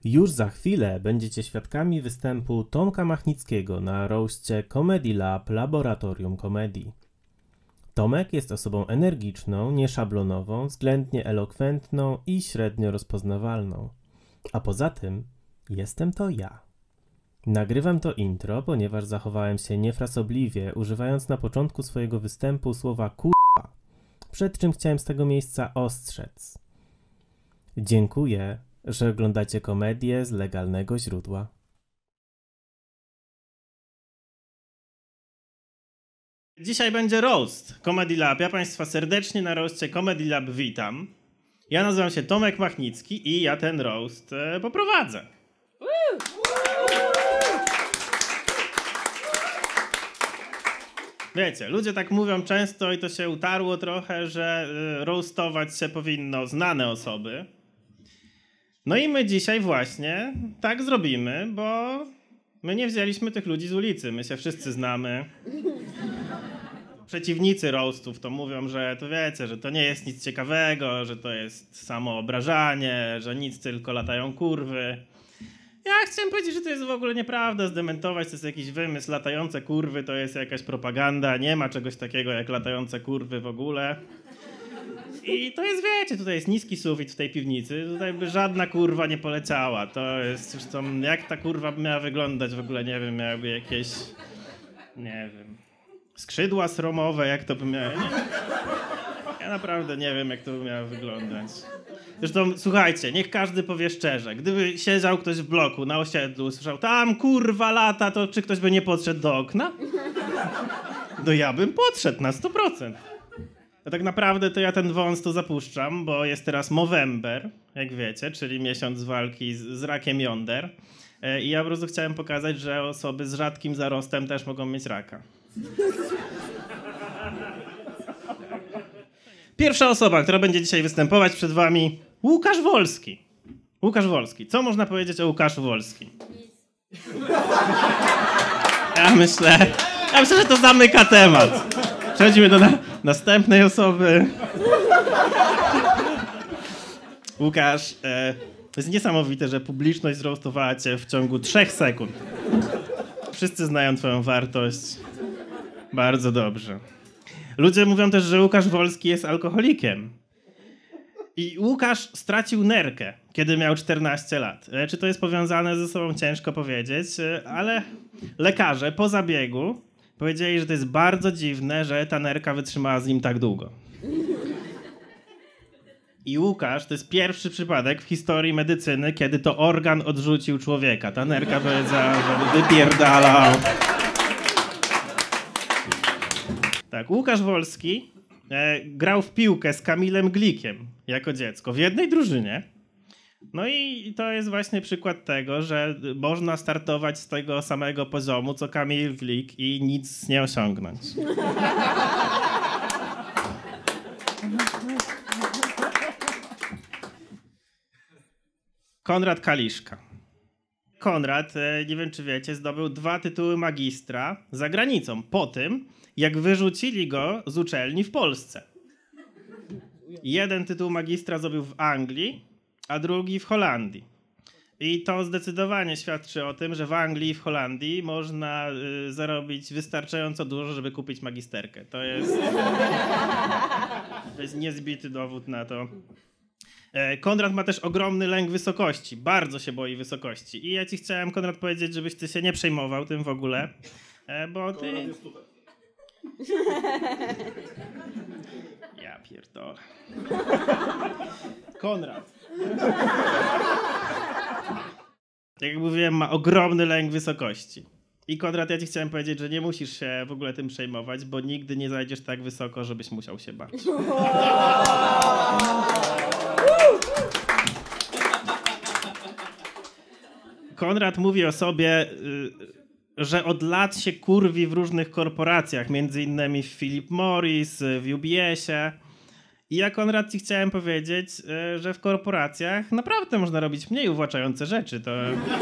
Już za chwilę będziecie świadkami występu Tomka Machnickiego na roście Comedy Lab Laboratorium Komedii. Tomek jest osobą energiczną, nieszablonową, względnie elokwentną i średnio rozpoznawalną. A poza tym jestem to ja. Nagrywam to intro, ponieważ zachowałem się niefrasobliwie, używając na początku swojego występu słowa kurwa, przed czym chciałem z tego miejsca ostrzec. Dziękuję, że oglądacie komedię z legalnego źródła. Dzisiaj będzie roast Comedy Lab. Ja Państwa serdecznie na roastie Comedy Lab witam. Ja nazywam się Tomek Machnicki i ja ten roast poprowadzę. Wiecie, ludzie tak mówią często i to się utarło trochę, że roastować się powinno znane osoby. No i my dzisiaj właśnie tak zrobimy, bo my nie wzięliśmy tych ludzi z ulicy, my się wszyscy znamy. Przeciwnicy roastów to mówią, że to wiecie, że to nie jest nic ciekawego, że to jest samo obrażanie, że nic, tylko latają kurwy. Ja chciałem powiedzieć, że to jest w ogóle nieprawda, zdementować, to jest jakiś wymysł, latające kurwy to jest jakaś propaganda, nie ma czegoś takiego jak latające kurwy w ogóle. I to jest, wiecie, tutaj jest niski sufit w tej piwnicy, tutaj by żadna kurwa nie poleciała, to jest zresztą, jak ta kurwa by miała wyglądać w ogóle, nie wiem, miałaby jakieś, nie wiem, skrzydła sromowe, jak to by miało, ja naprawdę nie wiem, jak to by miało wyglądać. Zresztą, słuchajcie, niech każdy powie szczerze, gdyby siedział ktoś w bloku na osiedlu, usłyszał, tam kurwa lata, to czy ktoś by nie podszedł do okna? No ja bym podszedł na 100%. No tak naprawdę to ja ten wąs to zapuszczam, bo jest teraz Movember, jak wiecie, czyli miesiąc walki z rakiem jąder. I ja po prostu chciałem pokazać, że osoby z rzadkim zarostem też mogą mieć raka. Pierwsza osoba, która będzie dzisiaj występować przed wami, Łukasz Wolski. Łukasz Wolski. Co można powiedzieć o Łukaszu Wolskim? Ja myślę, że to zamyka temat. Przechodzimy do następnej osoby. Łukasz, to jest niesamowite, że publiczność zroastowała cię w ciągu 3 sekund. Wszyscy znają twoją wartość. Bardzo dobrze. Ludzie mówią też, że Łukasz Wolski jest alkoholikiem. I Łukasz stracił nerkę, kiedy miał 14 lat. Czy to jest powiązane ze sobą, ciężko powiedzieć, ale lekarze po zabiegu powiedzieli, że to jest bardzo dziwne, że ta nerka wytrzymała z nim tak długo. I Łukasz to jest pierwszy przypadek w historii medycyny, kiedy to organ odrzucił człowieka. Ta nerka powiedziała, że wypierdalał. Tak, Łukasz Wolski grał w piłkę z Kamilem Glikiem jako dziecko w jednej drużynie. No i to jest właśnie przykład tego, że można startować z tego samego poziomu co Kamil Glik i nic nie osiągnąć. Konrad Kaliszka. Konrad, nie wiem czy wiecie, zdobył 2 tytuły magistra za granicą po tym, jak wyrzucili go z uczelni w Polsce. 1 tytuł magistra zdobył w Anglii, a drugi w Holandii. I to zdecydowanie świadczy o tym, że w Anglii i w Holandii można zarobić wystarczająco dużo, żeby kupić magisterkę. To jest niezbity dowód na to. Konrad ma też ogromny lęk wysokości. Bardzo się boi wysokości. I ja ci chciałem, Konrad, powiedzieć, żebyś ty się nie przejmował tym w ogóle, bo ty... Ja pierdolę. Konrad. Jak mówiłem, ma ogromny lęk wysokości. I Konrad, ja ci chciałem powiedzieć, że nie musisz się w ogóle tym przejmować, bo nigdy nie zajdziesz tak wysoko, żebyś musiał się bać. Konrad mówi o sobie, że od lat się kurwi w różnych korporacjach, między innymi w Philip Morris, w UBS-ie. I ja, Konrad, ci chciałem powiedzieć, że w korporacjach naprawdę można robić mniej uwłaczające rzeczy. To...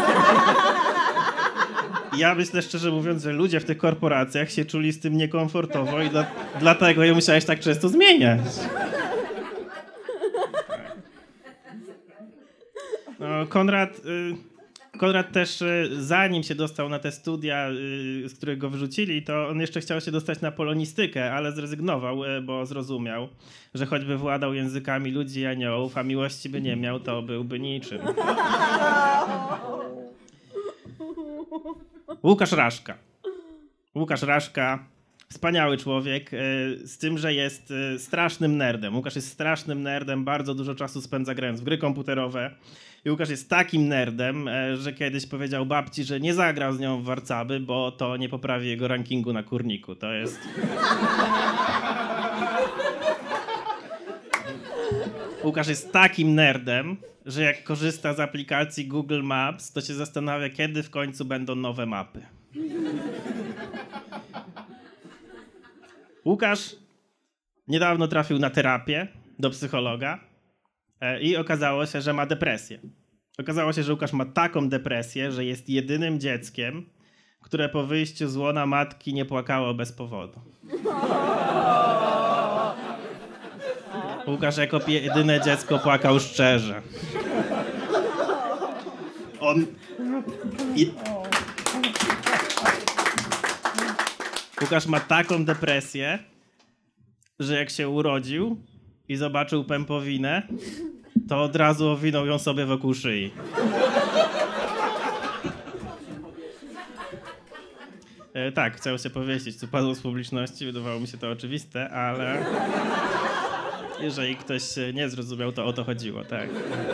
Ja myślę, szczerze mówiąc, że ludzie w tych korporacjach się czuli z tym niekomfortowo i dlatego je musiałeś tak często zmieniać. No, Konrad też, zanim się dostał na te studia, z których go wyrzucili, to on jeszcze chciał się dostać na polonistykę, ale zrezygnował, bo zrozumiał, że choćby władał językami ludzi i aniołów, a miłości by nie miał, to byłby niczym. Łukasz Raszka, wspaniały człowiek, z tym, że jest strasznym nerdem. Łukasz jest strasznym nerdem, bardzo dużo czasu spędza grając w gry komputerowe. I Łukasz jest takim nerdem, że kiedyś powiedział babci, że nie zagrał z nią w warcaby, bo to nie poprawi jego rankingu na kurniku. To jest... Łukasz jest takim nerdem, że jak korzysta z aplikacji Google Maps, to się zastanawia, kiedy w końcu będą nowe mapy. Łukasz niedawno trafił na terapię do psychologa i okazało się, że ma depresję. Okazało się, że Łukasz ma taką depresję, że jest jedynym dzieckiem, które po wyjściu z łona matki nie płakało bez powodu. Łukasz jako jedyne dziecko płakał szczerze. Łukasz ma taką depresję, że jak się urodził i zobaczył pępowinę, to od razu owinął ją sobie wokół szyi. Tak, chciał się powiesić, co padło z publiczności, wydawało mi się to oczywiste, ale jeżeli ktoś nie zrozumiał, to o to chodziło, tak.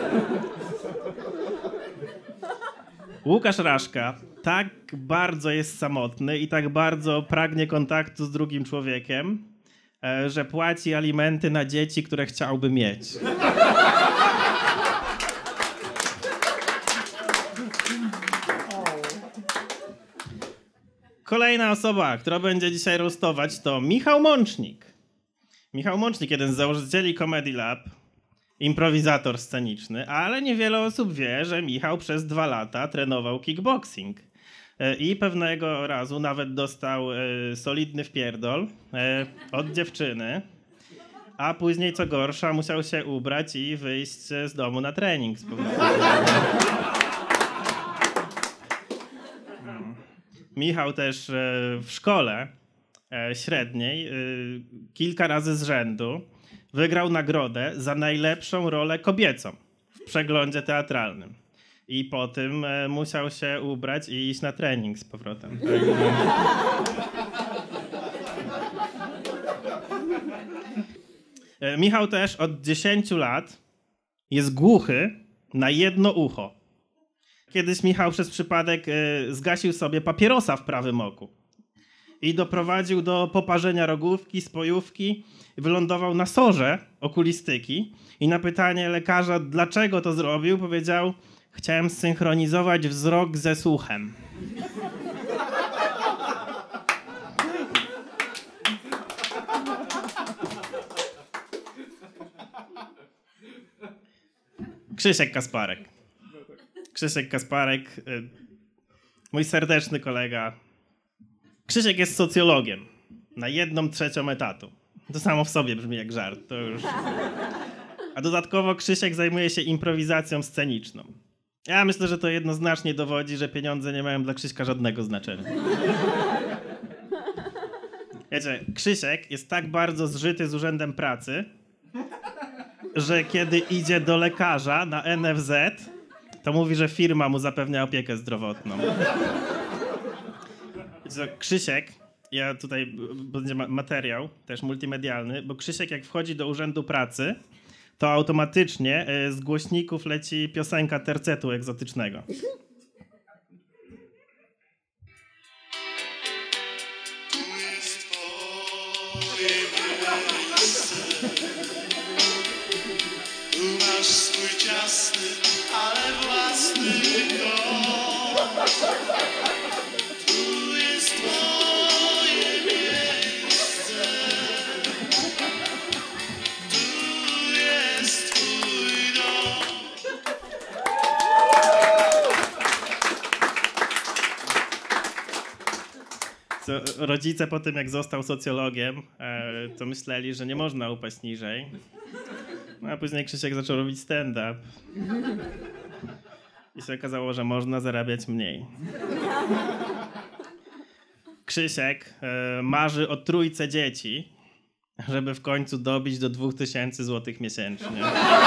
Łukasz Raszka tak bardzo jest samotny i tak bardzo pragnie kontaktu z drugim człowiekiem, że płaci alimenty na dzieci, które chciałby mieć. Kolejna osoba, która będzie dzisiaj roastować, to Michał Mącznik. Michał Mącznik, jeden z założycieli Comedy Lab, improwizator sceniczny, ale niewiele osób wie, że Michał przez 2 lata trenował kickboxing. I pewnego razu nawet dostał solidny wpierdol od dziewczyny, a później, co gorsza, musiał się ubrać i wyjść z domu na trening. Michał też w szkole średniej kilka razy z rzędu wygrał nagrodę za najlepszą rolę kobiecą w przeglądzie teatralnym. I po tym musiał się ubrać i iść na trening z powrotem. Michał też od 10 lat jest głuchy na jedno ucho. Kiedyś Michał przez przypadek zgasił sobie papierosa w prawym oku i doprowadził do poparzenia rogówki, spojówki, wylądował na sorze okulistyki i na pytanie lekarza, dlaczego to zrobił, powiedział: chciałem zsynchronizować wzrok ze słuchem. Krzysiek Kasparek, mój serdeczny kolega. Krzysiek jest socjologiem na 1/3 etatu. To samo w sobie brzmi jak żart. To już... A dodatkowo Krzysiek zajmuje się improwizacją sceniczną. Ja myślę, że to jednoznacznie dowodzi, że pieniądze nie mają dla Krzyśka żadnego znaczenia. Wiecie, Krzysiek jest tak bardzo zżyty z Urzędem Pracy, że kiedy idzie do lekarza na NFZ, to mówi, że firma mu zapewnia opiekę zdrowotną. Wiecie, Krzysiek, ja tutaj będzie materiał też multimedialny, bo Krzysiek jak wchodzi do Urzędu Pracy, to automatycznie z głośników leci piosenka tercetu egzotycznego. Tu jest twoje miejsce. Tu masz swój ciasny, ale własny dom. Tu jest twoje miejsce. Rodzice po tym, jak został socjologiem, to myśleli, że nie można upaść niżej. No, a później Krzysiek zaczął robić stand-up. się okazało, że można zarabiać mniej. Krzysiek marzy o 3 dzieci, żeby w końcu dobić do 2000 zł miesięcznie.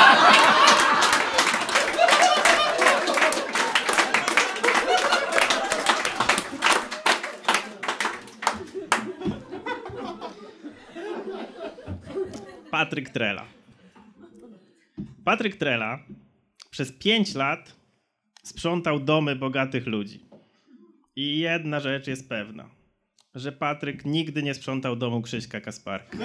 Patryk Trela. Patryk Trela przez 5 lat sprzątał domy bogatych ludzi. I jedna rzecz jest pewna, że Patryk nigdy nie sprzątał domu Krzyśka Kasparka.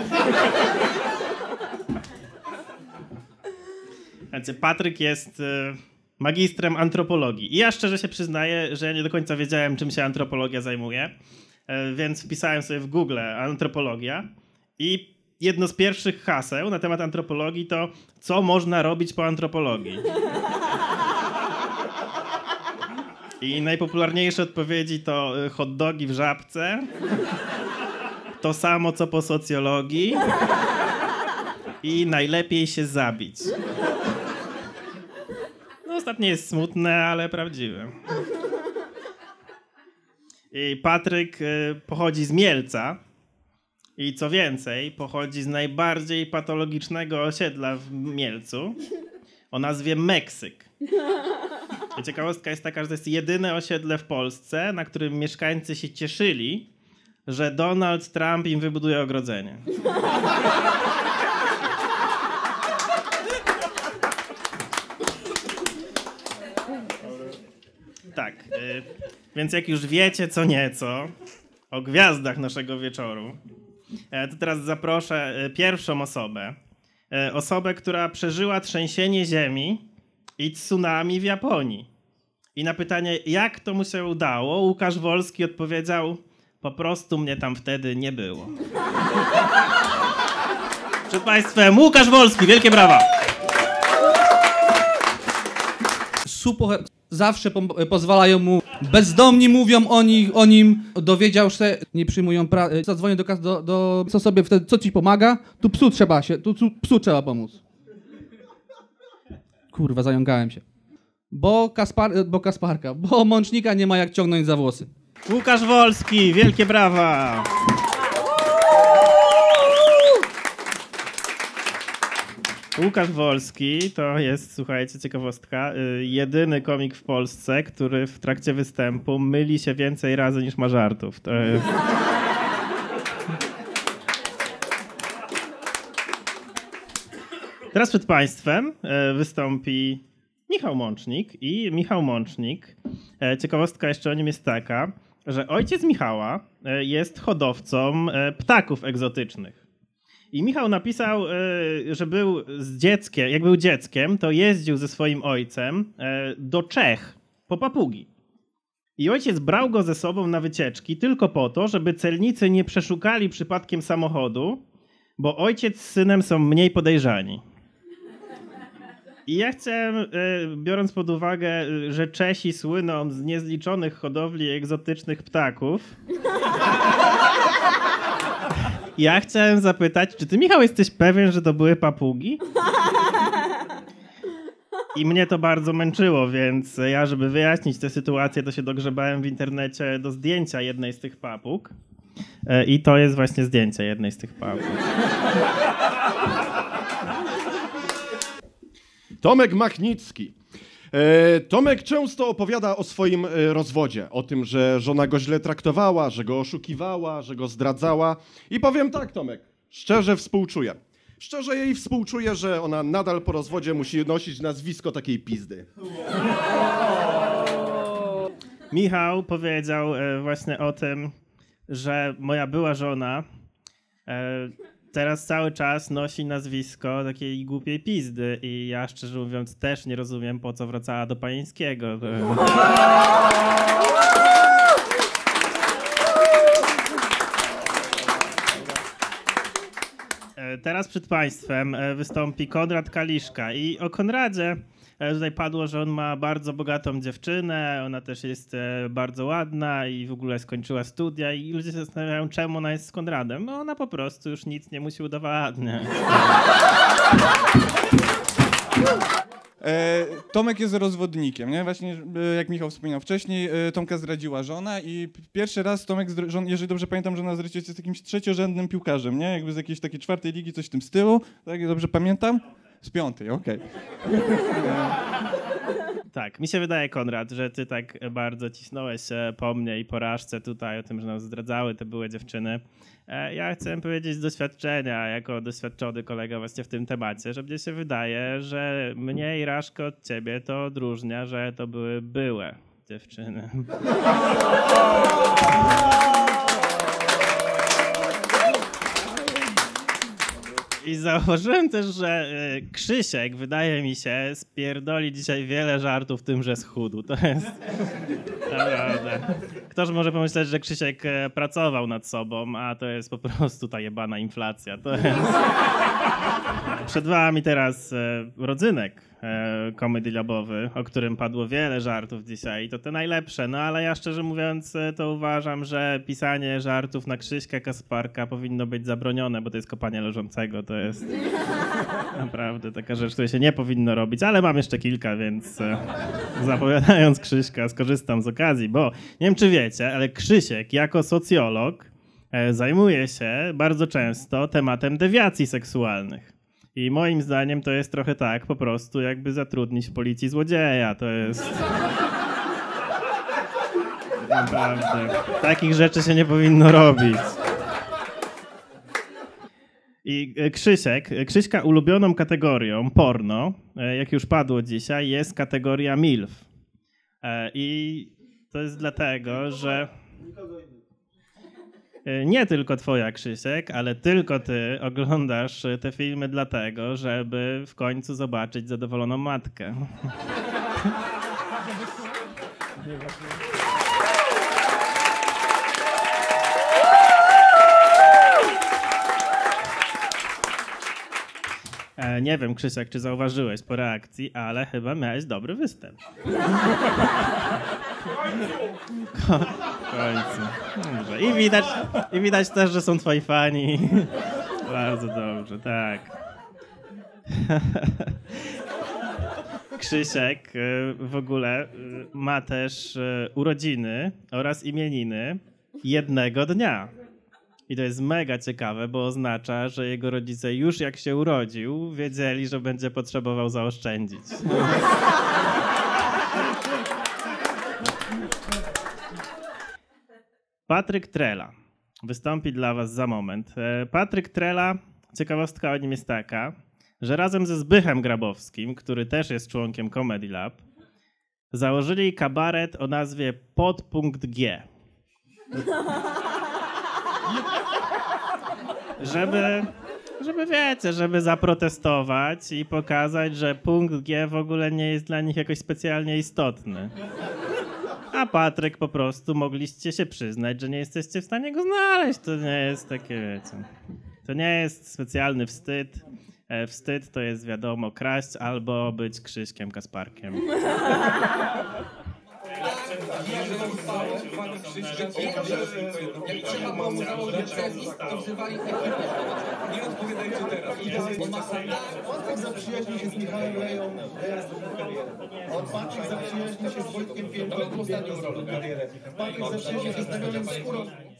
Znaczy, Patryk jest magistrem antropologii. I ja szczerze się przyznaję, że ja nie do końca wiedziałem, czym się antropologia zajmuje, więc wpisałem sobie w Google antropologia i jedno z pierwszych haseł na temat antropologii to co można robić po antropologii. I najpopularniejsze odpowiedzi to hot dogi w Żabce, to samo co po socjologii i najlepiej się zabić. No, ostatnie jest smutne, ale prawdziwe. I Patryk pochodzi z Mielca i co więcej, pochodzi z najbardziej patologicznego osiedla w Mielcu o nazwie Meksyk. I ciekawostka jest taka, że to jest jedyne osiedle w Polsce, na którym mieszkańcy się cieszyli, że Donald Trump im wybuduje ogrodzenie. Tak, więc jak już wiecie co nieco o gwiazdach naszego wieczoru, to teraz zaproszę pierwszą osobę. Osobę, która przeżyła trzęsienie ziemi i tsunami w Japonii. I na pytanie, jak to mu się udało, Łukasz Wolski odpowiedział: po prostu mnie tam wtedy nie było. Przed Państwem Łukasz Wolski, wielkie brawa! Supoher zawsze pozwalają mu, bezdomni mówią o nim, dowiedział się, nie przyjmują zadzwonię do co sobie wtedy, co ci pomaga? Tu psu trzeba pomóc. Kurwa, zająkałem się. Bo Mącznika nie ma jak ciągnąć za włosy. Łukasz Wolski, wielkie brawa! Łukasz Wolski to jest, słuchajcie, ciekawostka, jedyny komik w Polsce, który w trakcie występu myli się więcej razy niż ma żartów. To jest... Teraz przed Państwem wystąpi Michał Mącznik i Michał Mącznik, ciekawostka jeszcze o nim jest taka, że ojciec Michała jest hodowcą ptaków egzotycznych. I Michał napisał, że jak był dzieckiem, to jeździł ze swoim ojcem do Czech po papugi. I ojciec brał go ze sobą na wycieczki tylko po to, żeby celnicy nie przeszukali przypadkiem samochodu, bo ojciec z synem są mniej podejrzani. I ja chciałem, biorąc pod uwagę, że Czesi słyną z niezliczonych hodowli egzotycznych ptaków, ja chciałem zapytać, czy ty, Michał, jesteś pewien, że to były papugi? I mnie to bardzo męczyło, więc ja, żeby wyjaśnić tę sytuację, to się dogrzebałem w internecie do zdjęcia jednej z tych papug. I to jest właśnie zdjęcie jednej z tych papug. Tomek Machnicki. Tomek często opowiada o swoim rozwodzie, o tym, że żona go źle traktowała, że go oszukiwała, że go zdradzała. I powiem tak, Tomek, szczerze współczuję. Szczerze jej współczuję, że ona nadal po rozwodzie musi nosić nazwisko takiej pizdy. Michał powiedział właśnie o tym, że moja była żona teraz cały czas nosi nazwisko takiej głupiej pizdy i ja, szczerze mówiąc, też nie rozumiem, po co wracała do Pajeńskiego. Teraz przed Państwem wystąpi Konrad Kaliszka i o Konradzie tutaj padło, że on ma bardzo bogatą dziewczynę, ona też jest bardzo ładna i w ogóle skończyła studia i ludzie się zastanawiają, czemu ona jest z Konradem. No ona po prostu już nic nie musi udowadniać. Tomek jest rozwodnikiem, nie? Właśnie jak Michał wspominał wcześniej, Tomka zdradziła żona i pierwszy raz Tomek, jeżeli dobrze pamiętam, żona zdradziła jest jakimś trzeciorzędnym piłkarzem, nie? Jakby z jakiejś takiej 4. ligi, coś w tym stylu, tak jak dobrze pamiętam? Z 5., okej. Tak, mi się wydaje, Konrad, że ty tak bardzo cisnąłeś po mnie i porażce tutaj o tym, że nas zdradzały te były dziewczyny. Ja chcę powiedzieć z doświadczenia, jako doświadczony kolega właśnie w tym temacie, że mnie się wydaje, że mnie i Raszko od ciebie to odróżnia, że to były byłe dziewczyny. I zauważyłem też, że Krzysiek, wydaje mi się, spierdoli dzisiaj wiele żartów tym, że schudł. To jest naprawdę... Ktoś może pomyśleć, że Krzysiek pracował nad sobą, a to jest po prostu ta jebana inflacja. To jest... Przed wami teraz rodzynek Comedy Labowy, o którym padło wiele żartów dzisiaj i to te najlepsze. No ale ja szczerze mówiąc to uważam, że pisanie żartów na Krzyśka Kasparka powinno być zabronione, bo to jest kopanie leżącego. To jest naprawdę taka rzecz, której się nie powinno robić, ale mam jeszcze kilka, więc zapowiadając Krzyśka skorzystam z okazji, bo nie wiem czy wiecie, ale Krzysiek jako socjolog zajmuje się bardzo często tematem dewiacji seksualnych. I moim zdaniem to jest trochę tak, po prostu jakby zatrudnić w policji złodzieja. To jest... Naprawdę. Takich rzeczy się nie powinno robić. I Krzyśka ulubioną kategorią porno, jak już padło dzisiaj, jest kategoria MILF. I to jest dlatego, że... Nie tylko twoja, Krzysiek, ale tylko ty oglądasz te filmy dlatego, żeby w końcu zobaczyć zadowoloną matkę. Nie wiem, Krzysiek, czy zauważyłeś po reakcji, ale chyba miałeś dobry występ. W końcu. Dobrze. I widać też, że są twoi fani. Bardzo dobrze, tak. Krzysiek w ogóle ma też urodziny oraz imieniny jednego dnia. I to jest mega ciekawe, bo oznacza, że jego rodzice już jak się urodził, wiedzieli, że będzie potrzebował zaoszczędzić. Patryk Trela wystąpi dla was za moment. Patryk Trela, ciekawostka o nim jest taka, że razem ze Zbychem Grabowskim, który też jest członkiem Comedy Lab, założyli kabaret o nazwie Podpunkt G. Żeby zaprotestować i pokazać, że punkt G w ogóle nie jest dla nich jakoś specjalnie istotny. A Patryk po prostu mogliście się przyznać, że nie jesteście w stanie go znaleźć. To nie jest takie, wiecie, to nie jest specjalny wstyd. Wstyd to jest, wiadomo, kraść albo być Krzyśkiem Kasparkiem. Nie odpowiadajcie teraz. Patryk zaprzyjaźnił się z Michałem Leją, teraz zrobił karierę. Patryk zaprzyjaźnił się z Wojtkiem Piętą, ostatnio zrobił karierę. Patryk zaprzyjaźnił się z Damianem Skórą.